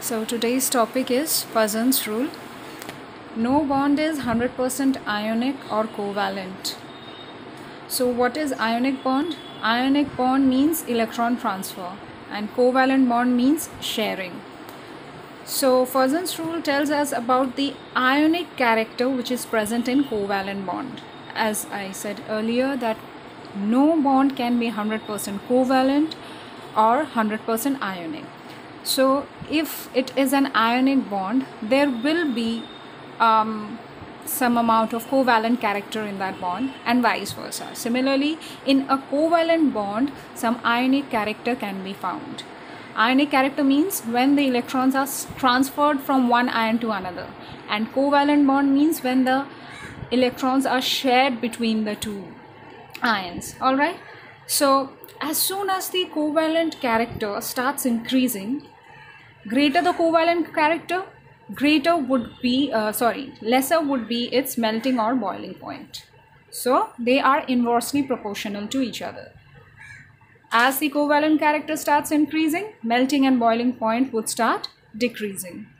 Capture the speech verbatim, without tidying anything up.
So today's topic is Poisson's rule. No bond is one hundred percent ionic or covalent. So what is ionic bond? Ionic bond means electron transfer and covalent bond means sharing. So Poisson's rule tells us about the ionic character which is present in covalent bond. As I said earlier, that no bond can be one hundred percent covalent or one hundred percent ionic. So if it is an ionic bond, there will be um, some amount of covalent character in that bond and vice versa. Similarly, in a covalent bond, some ionic character can be found. Ionic character means when the electrons are transferred from one ion to another, and covalent bond means when the electrons are shared between the two ions. All right. So as soon as the covalent character starts increasing, greater the covalent character, greater would be uh, sorry lesser would be its melting or boiling point. So they are inversely proportional to each other. As the covalent character starts increasing, melting and boiling point would start decreasing.